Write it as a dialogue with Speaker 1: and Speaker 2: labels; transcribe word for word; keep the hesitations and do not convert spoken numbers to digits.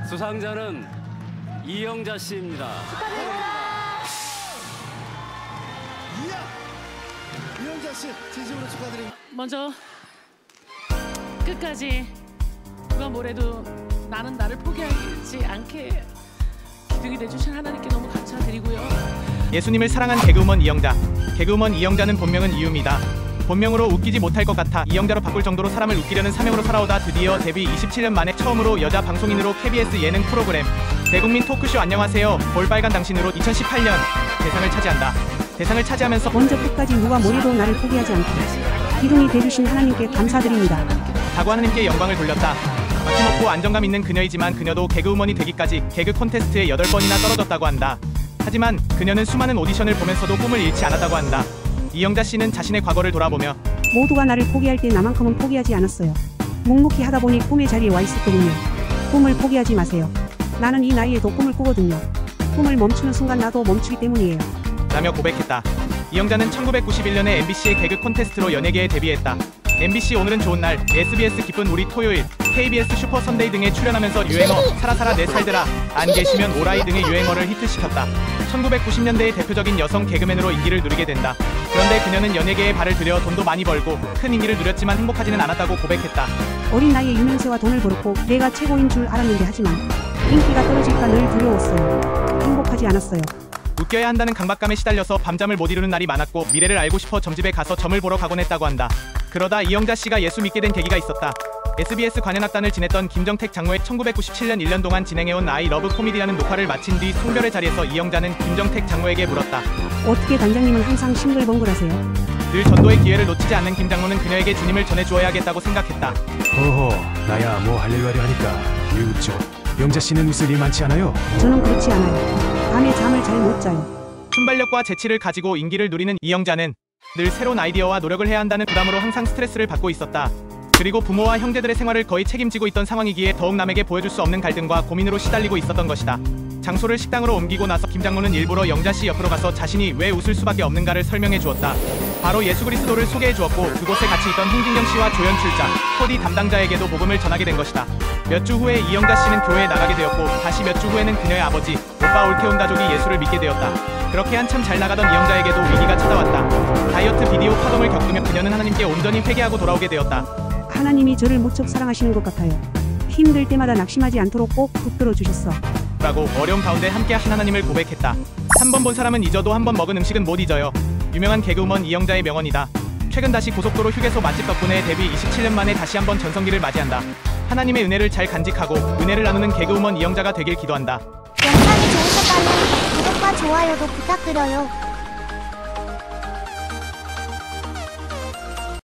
Speaker 1: 수상자는 이영자 씨입니다.
Speaker 2: 이야! 이영자 씨 진심으로 축하드립니다.
Speaker 3: 먼저 끝까지 누가 뭐래도 나는 나를 포기하지 않게 기둥이 돼주신 하나님께 너무 감사드리고요.
Speaker 4: 예수님을 사랑한 개그우먼 이영자. 개그우먼 이영자는 본명은 이유입니다. 본명으로 웃기지 못할 것 같아 이영자로 바꿀 정도로 사람을 웃기려는 사명으로 살아오다 드디어 데뷔 이십칠 년 만에 처음으로 여자 방송인으로 케이비에스 예능 프로그램 대국민 토크쇼 안녕하세요 볼빨간 당신으로 이천십팔 년 대상을 차지한다. 대상을 차지하면서
Speaker 5: 먼저 끝까지 누가 뭐래도 나를 포기하지 않게 기둥이 돼주신 하나님께 감사드립니다.
Speaker 4: 다구 하나님께 영광을 돌렸다. 막힘없고 안정감 있는 그녀이지만 그녀도 개그우먼이 되기까지 개그 콘테스트에 여덟 번이나 떨어졌다고 한다. 하지만 그녀는 수많은 오디션을 보면서도 꿈을 잃지 않았다고 한다. 이영자 씨는 자신의 과거를 돌아보며
Speaker 5: 모두가 나를 포기할 때 나만큼은 포기하지 않았어요. 묵묵히 하다 보니 꿈의 자리에 와 있었거든요. 꿈을 포기하지 마세요. 나는 이 나이에도 꿈을 꾸거든요. 꿈을 멈추는 순간 나도 멈추기 때문이에요.
Speaker 4: 라며 고백했다. 이영자는 천구백구십일 년에 엠비씨의 개그 콘테스트로 연예계에 데뷔했다. 엠비씨 오늘은 좋은 날, 에스비에스 기쁜 우리 토요일, 케이비에스 슈퍼 선데이 등에 출연하면서 유행어 살아살아 내 살들아, 안 계시면 오라이 등의 유행어를 히트시켰다. 천구백구십 년대의 대표적인 여성 개그맨으로 인기를 누리게 된다. 그런데 그녀는 연예계에 발을 들여 돈도 많이 벌고 큰 인기를 누렸지만 행복하지는 않았다고 고백했다.
Speaker 5: 어린 나이에 유명세와 돈을 벌었고 내가 최고인 줄 알았는데 하지만 인기가 떨어질까 늘 두려웠어요. 행복하지 않았어요.
Speaker 4: 웃겨야 한다는 강박감에 시달려서 밤잠을 못 이루는 날이 많았고 미래를 알고 싶어 점집에 가서 점을 보러 가곤 했다고 한다. 그러다 이영자 씨가 예수 믿게 된 계기가 있었다. 에스비에스 관현악단을 지냈던 김정택 장모의 천구백구십칠 년 일 년 동안 진행해온 아이 러브 코미디라는 녹화를 마친 뒤 송별회 자리에서 이영자는 김정택 장모에게 물었다.
Speaker 5: 어떻게 단장님은 항상 싱글벙글하세요?
Speaker 4: 늘 전도의 기회를 놓치지 않는 김 장모는 그녀에게 주님을 전해주어야겠다고 생각했다.
Speaker 6: 허허, 나야 뭐 할렐루야를 하니까 왜 웃죠? 영자 씨는 웃을 일 많지 않아요?
Speaker 5: 저는 그렇지 않아요. 밤에 잠을 잘 못 자요.
Speaker 4: 순발력과 재치를 가지고 인기를 누리는 이영자는 늘 새로운 아이디어와 노력을 해야 한다는 부담으로 항상 스트레스를 받고 있었다. 그리고 부모와 형제들의 생활을 거의 책임지고 있던 상황이기에 더욱 남에게 보여줄 수 없는 갈등과 고민으로 시달리고 있었던 것이다. 장소를 식당으로 옮기고 나서 김 장모는 일부러 영자 씨 옆으로 가서 자신이 왜 웃을 수밖에 없는가를 설명해 주었다. 바로 예수 그리스도를 소개해 주었고 그곳에 같이 있던 홍진경 씨와 조연 출자, 코디 담당자에게도 복음을 전하게 된 것이다. 몇 주 후에 이영자 씨는 교회에 나가게 되었고 다시 몇 주 후에는 그녀의 아버지, 오빠 올케온 가족이 예수를 믿게 되었다. 그렇게 한참 잘 나가던 이영자에게도 위기가 찾아왔다. 다이어트 비디오 파동을 겪으며 그녀는 하나님께 온전히 회개하고 돌아오게 되었다.
Speaker 5: 하나님이 저를 무척 사랑하시는 것 같아요. 힘들 때마다 낙심하지 않도록 꼭 붙들어 주셨어.
Speaker 4: 라고 어려움 가운데 함께 하신 하나님을 고백했다. 한 번 본 사람은 잊어도 한 번 먹은 음식은 못 잊어요. 유명한 개그우먼 이영자의 명언이다. 최근 다시 고속도로 휴게소 맛집 덕분에 데뷔 이십칠 년 만에 다시 한번 전성기를 맞이한다. 하나님의 은혜를 잘 간직하고 은혜를 나누는 개그우먼 이영자가 되길 기도한다.
Speaker 7: 영상이 좋으셨다면 구독과 좋아요도 부탁드려요.